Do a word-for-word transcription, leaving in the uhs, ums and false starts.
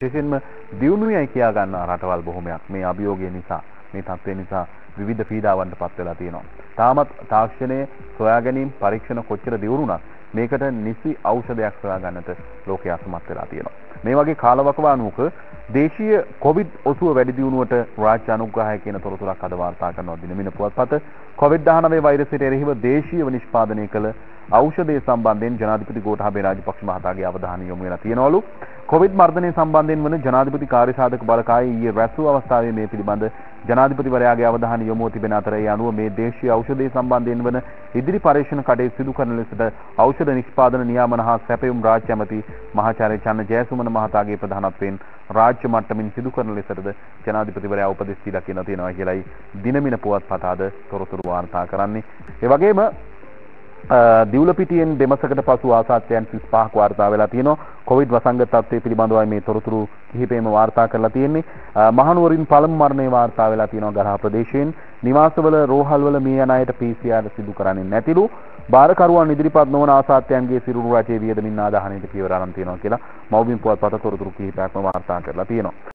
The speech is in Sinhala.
විශේෂයෙන්ම දියුණුවයි කියා ගන්න රටවල් බොහොමයක් මේ අභියෝගය නිසා මේ තත්ත්වය නිසා විවිධ පීඩාවන්ට පත් වෙලා තියෙනවා. තාමත් තාක්ෂණයේ සොයා ගැනීම පරීක්ෂණ කොච්චර දියුණුණත් මේකට නිසි ඖෂධයක් සොයා ගන්නට ලෝකය අසමත් වෙලා තියෙනවා. මේ වගේ කාලවකවානුවක දේශීය කොවිඩ් ඔසුව වැඩි දියුණුවට රාජ්‍ය අනුග්‍රහය කියන තොරතුරක් අද වාර්තා කරනවා දිනමින පුවත්පත. කොවිඩ් දහනවය වෛරසයට එරෙහිව දේශීයව නිෂ්පාදනය කළ ඖෂධය සම්බන්ධයෙන් ජනාධිපති ගෝඨාභය රාජපක්ෂ මහතාගේ අවධානය යොමු වෙලා තියෙනවලු. කොවිඩ් මර්ධනය සම්බන්ධයෙන් වන ජනාධිපති කාර්යසාධක බලකායේ ඊයේ රැස්වූ අවස්ථාවේ මේ පිළිබඳ ජනාධිපතිවරයාගේ අවධානය යොමු වී තිබෙන අතර ඒ අනුව මේ දේශීය ඖෂධය සම්බන්ධයෙන් වන ඉදිරි පරීක්ෂණ කටයුතු සිදු කරන ලෙසට ඖෂධ නිෂ්පාදන නියාමන හා සැපයුම් රාජ්‍ය ඇමති මහාචාර්ය චන්න ජයසුමන මහතාගේ ප්‍රධානත්වයෙන් රාජ්‍ය මට්ටමින් සිදු කරන ලෙසටද ජනාධිපතිවරයා උපදෙස් දීලා කියන තියෙනවා කියලායි දිනමින පුවත්පත අද තොරතුරු වාර්තා කරන්නේ. ඒ වගේම දිවුලපිටියෙන් දෙමසකට පසු ආසාදයන් තිස් පහක් වාර්තා වෙලා තියෙනවා. කොවිඩ් වසංගත තත්ත්වය පිළිබඳවයි මේ තොරතුරු කිහිපෙම වාර්තා කරලා තියෙන්නේ. මහනුවරින් පළමු මරණය වාර්තා වෙලා තියෙනවා ගරහා ප්‍රදේශයෙන්. නිවාසවල රෝහල්වල මේ යන අයට පී සී ආර් සිදු කරන්නේ නැතිලු. බාරකරුවන් ඉදිරිපත් නොවන ආසාදයන්ගේ සිරුරු රජයේ වියදමින් ආදාහනයට පියවර අරන් තියෙනවා කියලා මව්බිම් පුවත්පත තොරතුරු කිහිපයක්ම වාර්තා කරලා තියෙනවා.